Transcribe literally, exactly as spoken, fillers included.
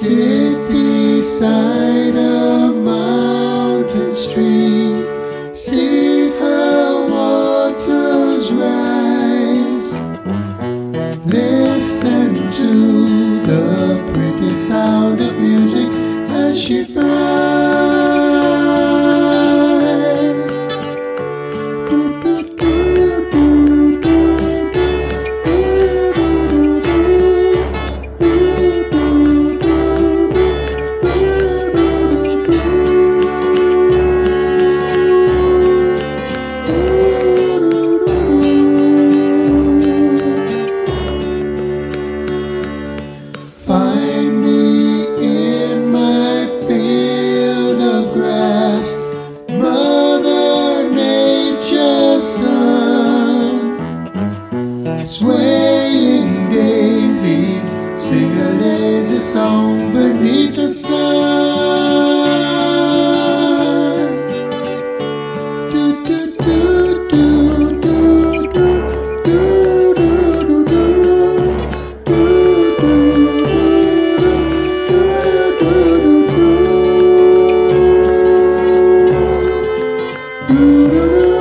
Sit beside a mountain stream, see her waters rise. Listen to the pretty sound of music as she flies. Find me in my field of grass, Mother Nature's son. Swaying daisies sing a lazy song beneath the sun. Do, do, do, do, do, do, do, do, do, do. Do, do, do.